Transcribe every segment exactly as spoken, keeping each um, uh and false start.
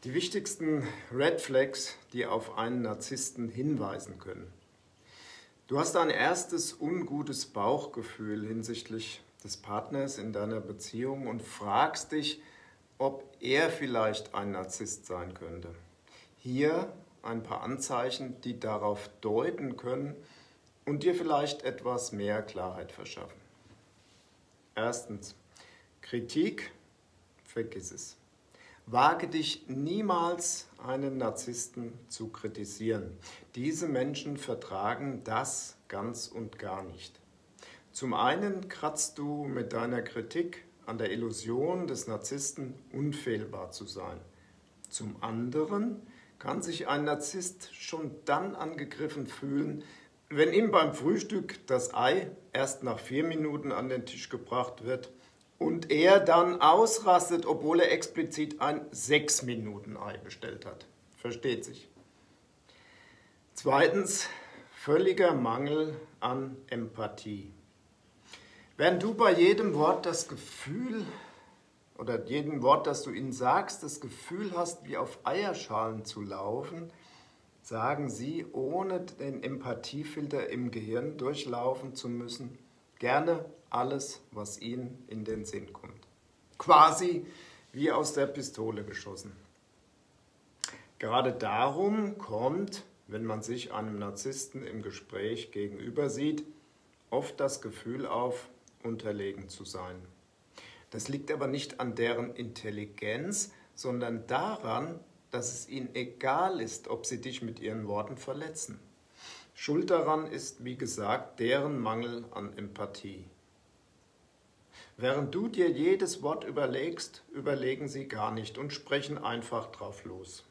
Die wichtigsten Red Flags, die auf einen Narzissten hinweisen können. Du hast ein erstes ungutes Bauchgefühl hinsichtlich des Partners in deiner Beziehung und fragst dich, ob er vielleicht ein Narzisst sein könnte. Hier ein paar Anzeichen, die darauf deuten können und dir vielleicht etwas mehr Klarheit verschaffen. Erstens, Kritik, vergiss es. Wage dich niemals, einen Narzissten zu kritisieren. Diese Menschen vertragen das ganz und gar nicht. Zum einen kratzt du mit deiner Kritik an der Illusion des Narzissten, unfehlbar zu sein. Zum anderen kann sich ein Narzisst schon dann angegriffen fühlen, wenn ihm beim Frühstück das Ei erst nach vier Minuten an den Tisch gebracht wird und er dann ausrastet, obwohl er explizit ein sechs Minuten Ei bestellt hat. Versteht sich. Zweitens, völliger Mangel an Empathie. Während du bei jedem Wort das Gefühl oder jedem Wort, das du ihnen sagst, das Gefühl hast, wie auf Eierschalen zu laufen, sagen sie, ohne den Empathiefilter im Gehirn durchlaufen zu müssen, gerne alles, was ihnen in den Sinn kommt. Quasi wie aus der Pistole geschossen. Gerade darum kommt, wenn man sich einem Narzissten im Gespräch gegenüber sieht, oft das Gefühl auf, unterlegen zu sein. Das liegt aber nicht an deren Intelligenz, sondern daran, dass es ihnen egal ist, ob sie dich mit ihren Worten verletzen. Schuld daran ist, wie gesagt, deren Mangel an Empathie. Während du dir jedes Wort überlegst, überlegen sie gar nicht und sprechen einfach drauf los.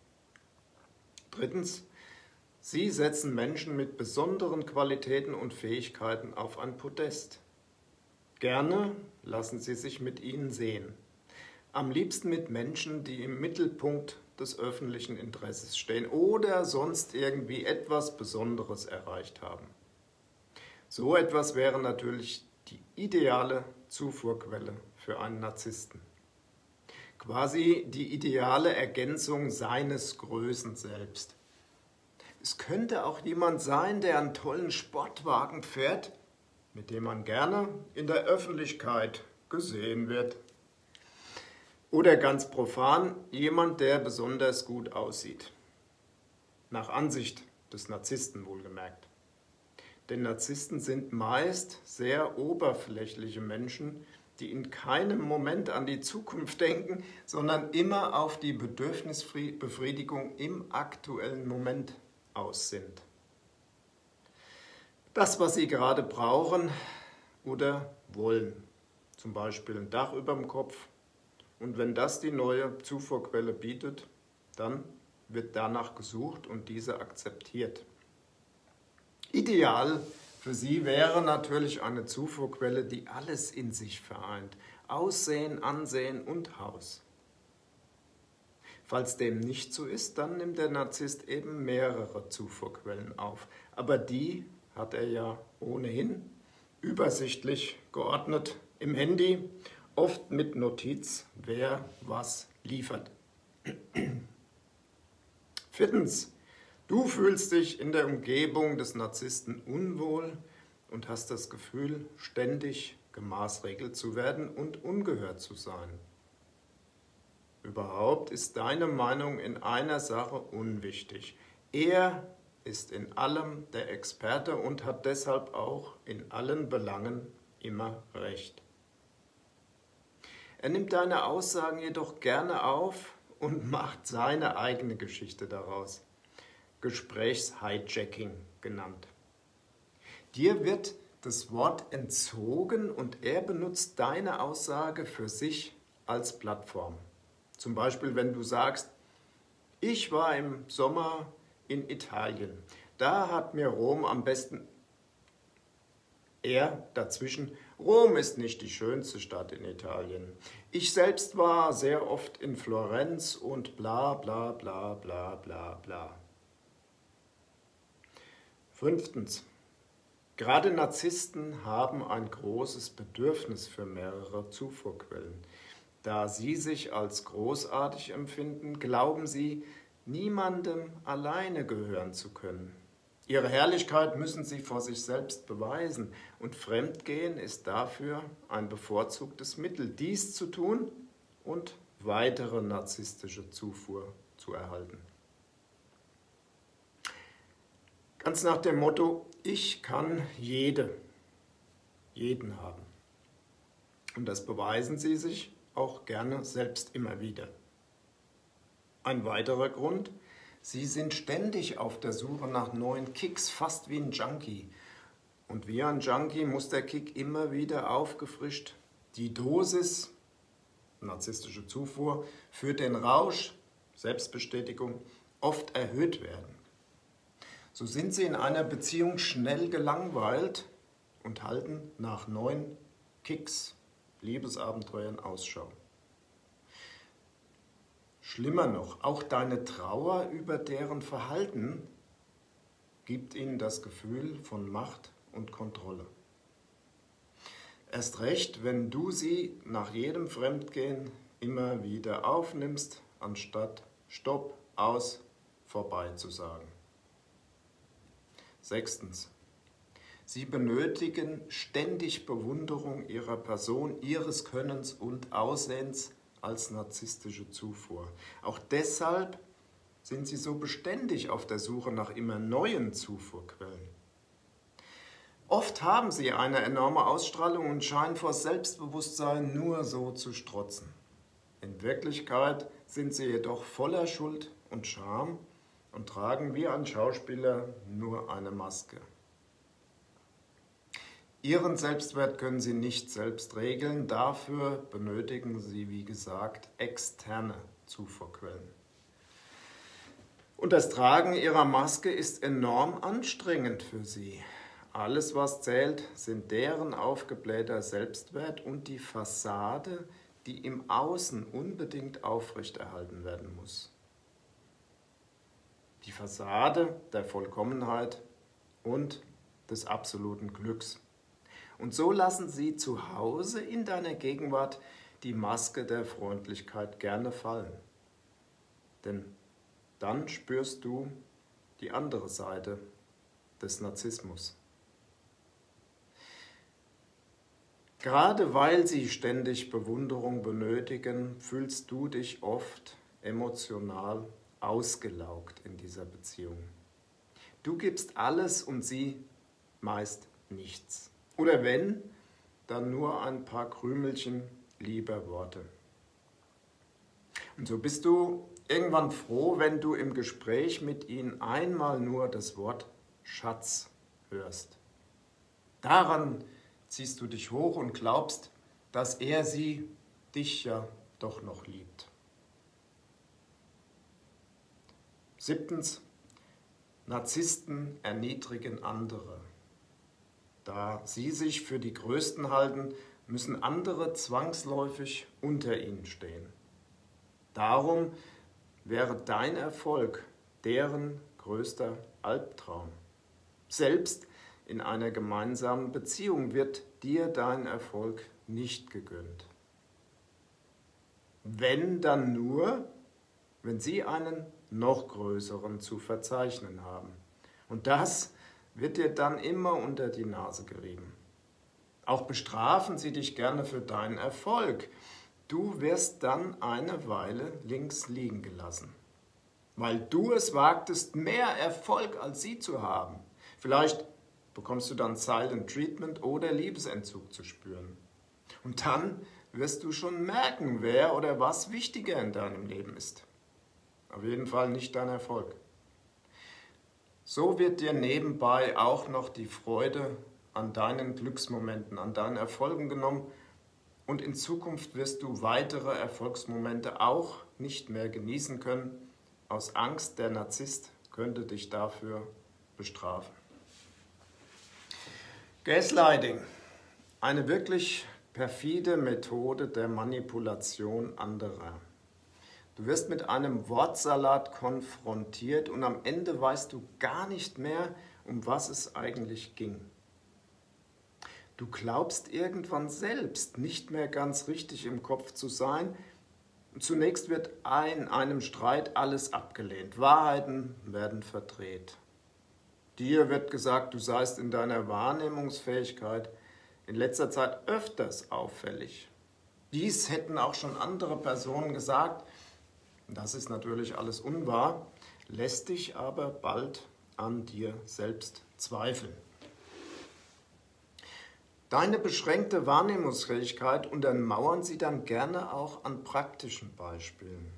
Drittens, sie setzen Menschen mit besonderen Qualitäten und Fähigkeiten auf ein Podest. Gerne lassen sie sich mit ihnen sehen. Am liebsten mit Menschen, die im Mittelpunkt des öffentlichen Interesses stehen oder sonst irgendwie etwas Besonderes erreicht haben. So etwas wäre natürlich die ideale Zufuhrquelle für einen Narzissten. Quasi die ideale Ergänzung seines Größen selbst. Es könnte auch jemand sein, der einen tollen Sportwagen fährt, mit dem man gerne in der Öffentlichkeit gesehen wird. Oder ganz profan, jemand, der besonders gut aussieht. Nach Ansicht des Narzissten wohlgemerkt. Denn Narzissten sind meist sehr oberflächliche Menschen, die in keinem Moment an die Zukunft denken, sondern immer auf die Bedürfnisbefriedigung im aktuellen Moment aus sind. Das, was sie gerade brauchen oder wollen, zum Beispiel ein Dach über dem Kopf, und wenn das die neue Zufuhrquelle bietet, dann wird danach gesucht und diese akzeptiert. Ideal für sie wäre natürlich eine Zufuhrquelle, die alles in sich vereint. Aussehen, Ansehen und Haus. Falls dem nicht so ist, dann nimmt der Narzisst eben mehrere Zufuhrquellen auf. Aber die hat er ja ohnehin übersichtlich geordnet im Handy, oft mit Notiz, wer was liefert. Viertens, du fühlst dich in der Umgebung des Narzissten unwohl und hast das Gefühl, ständig gemaßregelt zu werden und ungehört zu sein. Überhaupt ist deine Meinung in einer Sache unwichtig. Er ist in allem der Experte und hat deshalb auch in allen Belangen immer recht. Er nimmt deine Aussagen jedoch gerne auf und macht seine eigene Geschichte daraus. Gesprächshijacking genannt. Dir wird das Wort entzogen und er benutzt deine Aussage für sich als Plattform. Zum Beispiel, wenn du sagst, ich war im Sommer in Italien. Da hat mir Rom am besten... Er dazwischen, Rom ist nicht die schönste Stadt in Italien. Ich selbst war sehr oft in Florenz und bla bla bla bla bla bla. Fünftens. Gerade Narzissten haben ein großes Bedürfnis für mehrere Zufuhrquellen. Da sie sich als großartig empfinden, glauben sie, niemandem alleine gehören zu können. Ihre Herrlichkeit müssen sie vor sich selbst beweisen, und Fremdgehen ist dafür ein bevorzugtes Mittel, dies zu tun und weitere narzisstische Zufuhr zu erhalten. Ganz nach dem Motto, ich kann jede, jeden haben. Und das beweisen sie sich auch gerne selbst immer wieder. Ein weiterer Grund: Sie sind ständig auf der Suche nach neuen Kicks, fast wie ein Junkie. Und wie ein Junkie muss der Kick immer wieder aufgefrischt. Die Dosis, narzisstische Zufuhr, für den Rausch, Selbstbestätigung, oft erhöht werden. So sind sie in einer Beziehung schnell gelangweilt und halten nach neuen Kicks, Liebesabenteuern Ausschau. Schlimmer noch, auch deine Trauer über deren Verhalten gibt ihnen das Gefühl von Macht und Kontrolle. Erst recht, wenn du sie nach jedem Fremdgehen immer wieder aufnimmst, anstatt Stopp, aus, vorbei zu sagen. Sechstens. Sie benötigen ständig Bewunderung ihrer Person, ihres Könnens und Aussehens als narzisstische Zufuhr. Auch deshalb sind sie so beständig auf der Suche nach immer neuen Zufuhrquellen. Oft haben sie eine enorme Ausstrahlung und scheinen vor Selbstbewusstsein nur so zu strotzen. In Wirklichkeit sind sie jedoch voller Schuld und Scham und tragen wie ein Schauspieler nur eine Maske. Ihren Selbstwert können sie nicht selbst regeln, dafür benötigen sie, wie gesagt, externe Zufuhrquellen. Und das Tragen ihrer Maske ist enorm anstrengend für sie. Alles, was zählt, sind deren aufgeblähter Selbstwert und die Fassade, die im Außen unbedingt aufrechterhalten werden muss. Die Fassade der Vollkommenheit und des absoluten Glücks. Und so lassen sie zu Hause in deiner Gegenwart die Maske der Freundlichkeit gerne fallen. Denn dann spürst du die andere Seite des Narzissmus. Gerade weil sie ständig Bewunderung benötigen, fühlst du dich oft emotional ausgelaugt in dieser Beziehung. Du gibst alles und sie meist nichts. Oder wenn, dann nur ein paar Krümelchen lieber Worte. Und so bist du irgendwann froh, wenn du im Gespräch mit ihnen einmal nur das Wort Schatz hörst. Daran ziehst du dich hoch und glaubst, dass er sie, dich ja doch noch liebt. Siebtens. Narzissten erniedrigen andere. Da sie sich für die Größten halten, müssen andere zwangsläufig unter ihnen stehen. Darum wäre dein Erfolg deren größter Albtraum. Selbst in einer gemeinsamen Beziehung wird dir dein Erfolg nicht gegönnt. Wenn, dann nur, wenn sie einen noch größeren zu verzeichnen haben. Und das wird dir dann immer unter die Nase gerieben. Auch bestrafen sie dich gerne für deinen Erfolg. Du wirst dann eine Weile links liegen gelassen, weil du es wagtest, mehr Erfolg als sie zu haben. Vielleicht bekommst du dann Silent Treatment oder Liebesentzug zu spüren. Und dann wirst du schon merken, wer oder was wichtiger in deinem Leben ist. Auf jeden Fall nicht dein Erfolg. So wird dir nebenbei auch noch die Freude an deinen Glücksmomenten, an deinen Erfolgen genommen und in Zukunft wirst du weitere Erfolgsmomente auch nicht mehr genießen können. Aus Angst, der Narzisst könnte dich dafür bestrafen. Gaslighting, eine wirklich perfide Methode der Manipulation anderer. Du wirst mit einem Wortsalat konfrontiert und am Ende weißt du gar nicht mehr, um was es eigentlich ging. Du glaubst irgendwann selbst nicht mehr ganz richtig im Kopf zu sein. Zunächst wird in einem Streit alles abgelehnt. Wahrheiten werden verdreht. Dir wird gesagt, du seist in deiner Wahrnehmungsfähigkeit in letzter Zeit öfters auffällig. Dies hätten auch schon andere Personen gesagt. Das ist natürlich alles unwahr, lässt dich aber bald an dir selbst zweifeln. Deine beschränkte Wahrnehmungsfähigkeit untermauern sie dann gerne auch an praktischen Beispielen.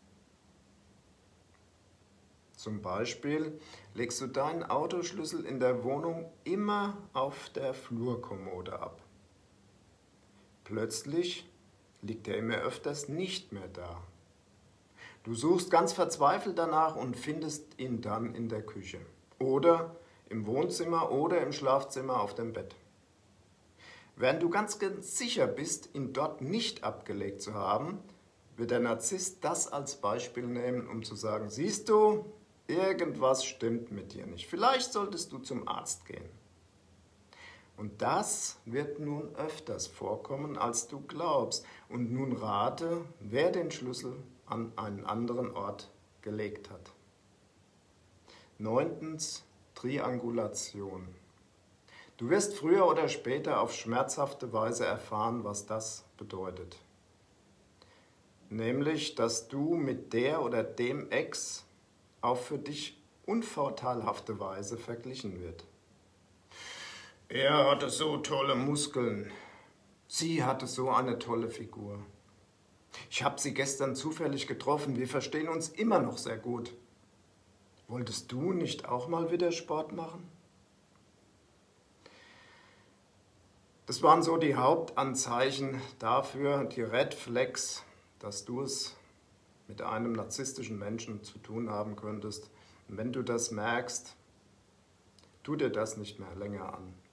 Zum Beispiel legst du deinen Autoschlüssel in der Wohnung immer auf der Flurkommode ab. Plötzlich liegt er immer öfters nicht mehr da. Du suchst ganz verzweifelt danach und findest ihn dann in der Küche oder im Wohnzimmer oder im Schlafzimmer auf dem Bett. Während du ganz, ganz sicher bist, ihn dort nicht abgelegt zu haben, wird der Narzisst das als Beispiel nehmen, um zu sagen, siehst du, irgendwas stimmt mit dir nicht. Vielleicht solltest du zum Arzt gehen. Und das wird nun öfters vorkommen, als du glaubst. Und nun rate, wer den Schlüssel an einen anderen Ort gelegt hat. Neuntens, Triangulation. Du wirst früher oder später auf schmerzhafte Weise erfahren, was das bedeutet. Nämlich, dass du mit der oder dem Ex auf für dich unvorteilhafte Weise verglichen wird. Er hatte so tolle Muskeln. Sie hatte so eine tolle Figur. Ich habe sie gestern zufällig getroffen. Wir verstehen uns immer noch sehr gut. Wolltest du nicht auch mal wieder Sport machen? Das waren so die Hauptanzeichen dafür, die Red Flags, dass du es mit einem narzisstischen Menschen zu tun haben könntest. Und wenn du das merkst, tu dir das nicht mehr länger an.